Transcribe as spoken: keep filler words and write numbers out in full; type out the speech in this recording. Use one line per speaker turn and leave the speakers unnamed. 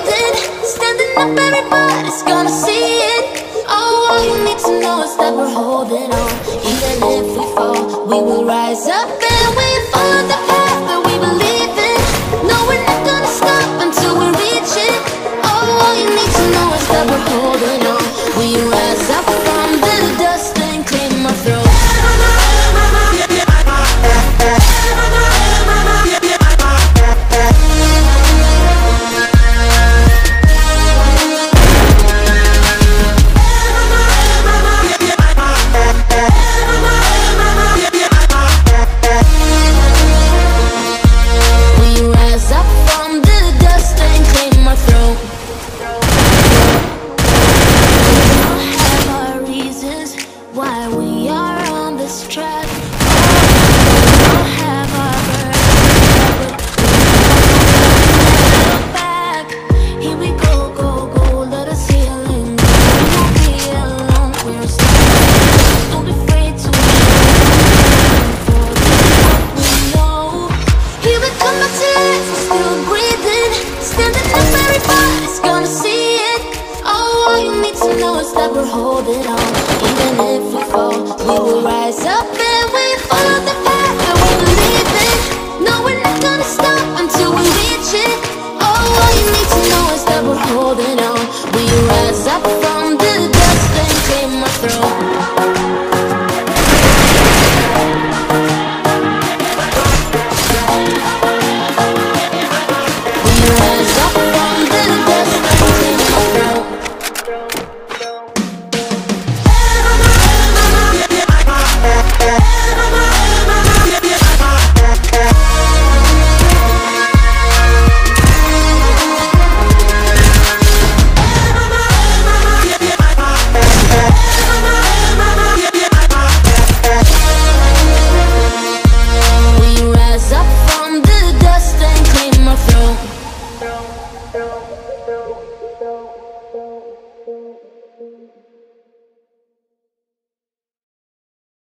breathing, standing up, everybody's gonna see it. Oh, all you need to know is that we're holding on. Even if we fall, we will rise up and we follow the path that we believe in. No, we're not gonna stop until we reach it. Oh, all you need to know is that we're holding on. We rise up from the dust and clear my throat. Why we are on this track. We all have our burdens, but look back. Here we go, go, go, let us heal and go. We won't be alone, we're strong. Don't be afraid to for what we know. Here we come back to life, we're still breathing, standing up, everybody's gonna see it. Oh, all you need to know is that we're holding on. Even if we fall, we will rise up and we follow the path that we believe in. No, we're not gonna stop until we reach it. Oh, all you need to know is that we're holding on. We rise up from the dust and clear my throat. We rise up from the dust and clear my throat. Up from the dust and clear my throat.